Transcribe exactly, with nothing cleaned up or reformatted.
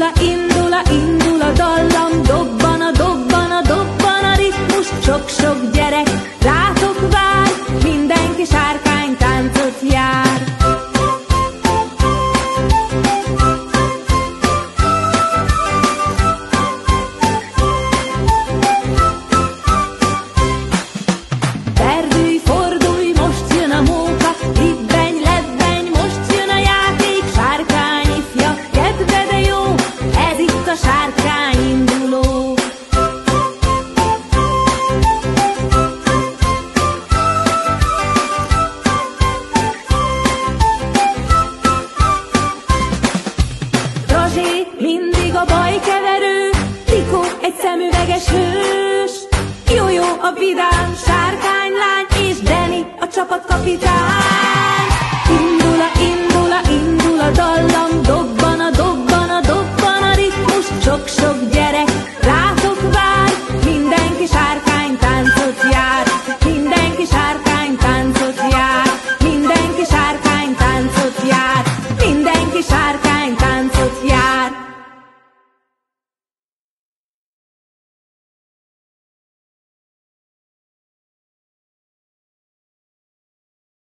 Indul-a, indul-a, indul a dallam, dobban-a, dobban-a, dobban a ritmus. Sok-sok gyerek rátok vár, mindenki sárkánytáncot jár. Verdülj, fordulj, most jön a móka, libbenj, lebbenj, most jön a játék. Sárkány ifja, kedve de jó, ez itt a sárkányinduló. Rozsé mindig a bajkeverő, Tikó egy szemüveges hős, Jó-jó a vidám sárkánylány, és Deni a csapatkapitány.